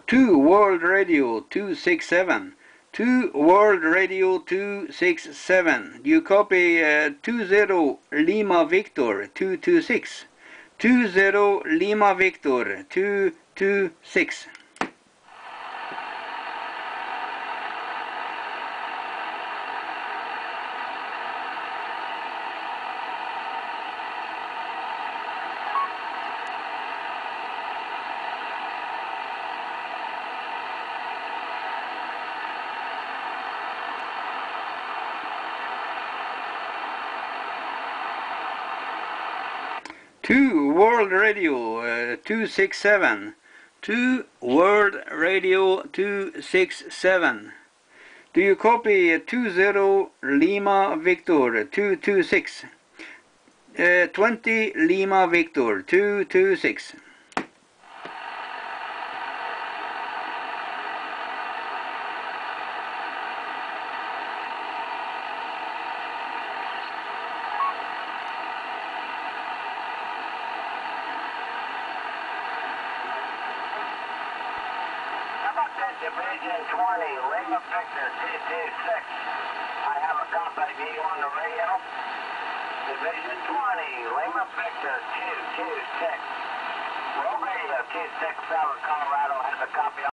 2 World Radio 267. 2 World Radio 267. Do you copy 20 Lima Victor 226? 20 Lima Victor 226. Two World Radio 267. 2 World Radio 267. Do you copy 20 Lima Victor 226? 20 Lima Victor 226. Division 20, Lima Victor 226. I have a copy of you on the radio. Division 20, Lima Victor 226. Roll radio 267, Colorado has a copy.